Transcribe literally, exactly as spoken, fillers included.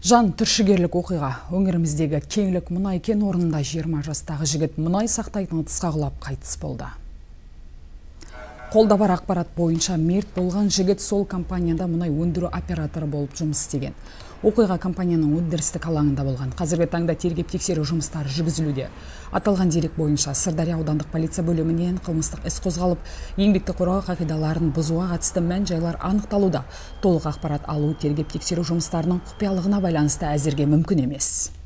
Жан түршігерлік оқиға. Өңіріміздегі Кеңлік мұнай кен орнында жиырма жастағы жігіт мұнай сақтайтын ыдысқа құлап қайтыс болды. Қолда бар ақпарат бойынша мерт болған жігіт сол компанияда мұнай өндіру операторы болып жұмыс істеген. Оқиға компанияның өндірістік алаңында болған. Қазіргі таңда тергеп тексеру жұмыстары жүргізілуде. Аталған дерек бойынша Сырдария аудандық полиция бөлімінен қылмыстық іс қозғалып, еңбекті қорғау қағидаларын бұзуға қатысты мән жайлар анықталуда. Толық ақпарат алу тергеп тексеру жұмыстарының құпиялығына байланысты әзірге мүмкін емес.